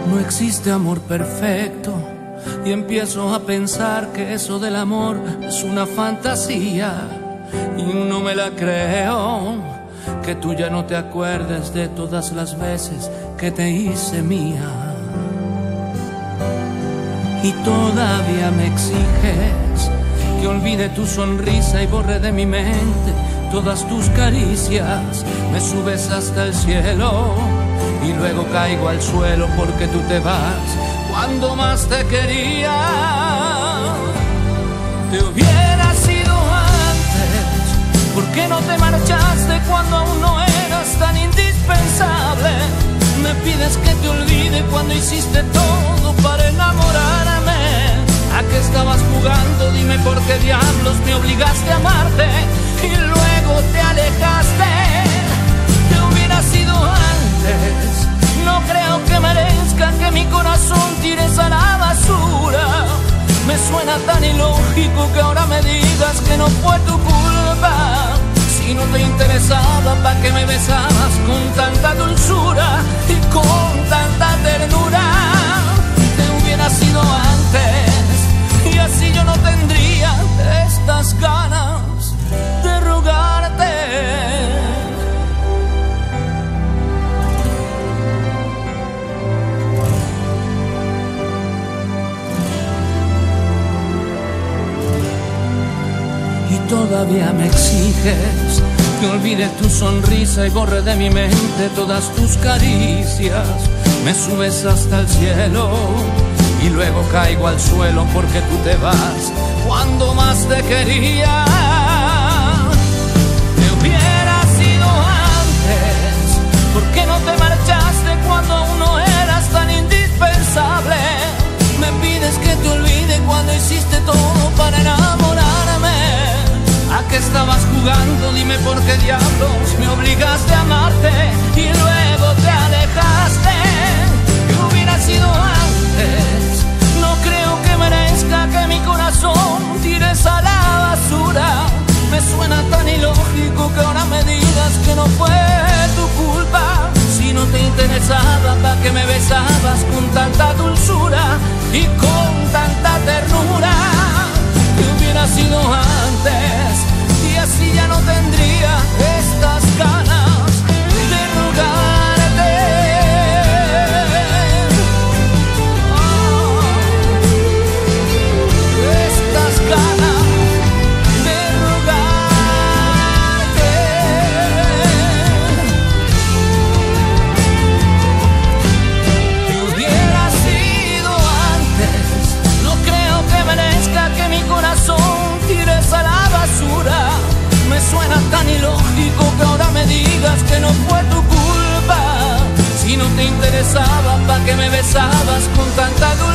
No existe amor perfecto y empiezo a pensar que eso del amor es una fantasía y no me la creo, que tú ya no te acuerdes de todas las veces que te hice mía y todavía me exiges que olvide tu sonrisa y borre de mi mente todas tus caricias. Me subes hasta el cielo y luego caigo al suelo porque tú te vas cuando más te quería. Te hubiera sido antes, ¿por qué no te marchaste cuando aún no eras tan indispensable? Me pides que te olvide cuando hiciste todo para enamorarme. ¿A qué estabas jugando? Dime por qué diablos me obligaste a amarte y luego te alejaste. Te hubiera sido antes, no creo que merezca que mi corazón tires a la basura. Me suena tan ilógico que ahora me digas que no fue tu culpa. Si no te interesaba, ¿para qué me besabas con tanta dulzura y con tanta ternura? Te hubiera sido antes y así yo no tendría estas ganas de rogarte. Y todavía me exiges que olvide tu sonrisa y borre de mi mente todas tus caricias. Me subes hasta el cielo y luego caigo al suelo porque tú te vas cuando más te quería. Te hubiera sido antes, ¿por qué no te marchaste cuando aún no eras tan indispensable? Me pides que te olvide cuando hiciste todo para enamorarme. ¿A qué estabas jugando? Dime por qué diablos me obligaste a amarte y luego te alejaste. Que hubiera sido antes, no creo que merezca que mi corazón tires a la basura. Me suena tan ilógico que ahora me digas que no fue tu culpa. Si no te interesaba, ¿para qué me besabas con tanta dulzura y con tanta ternura? Que hubiera sido antes y así ya no tendría estas ganas de rogarte. Estas ganas de rogarte. Te hubiera sido antes, no creo que merezca que mi corazón tires a la basura. Me suena tan ilógico que ahora me digas que no fue tu culpa. Si no te interesaba, ¿para qué me besabas con tanta dulzura